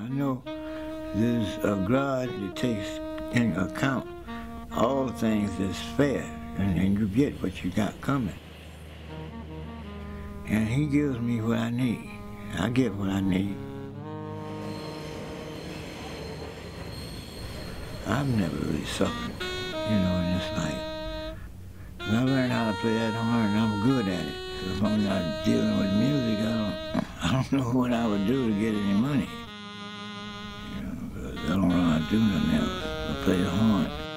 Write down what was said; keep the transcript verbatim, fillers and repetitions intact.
I know there's a God that takes into account all things that's fair, and, and you get what you got coming. And he gives me what I need. I get what I need. I've never really suffered, you know, in this life. When I learned how to play that horn, and I'm good at it. So if I'm not dealing with music, I don't, I don't know what I would do to get any money. You know, because I don't know how to do nothing else but play the horn.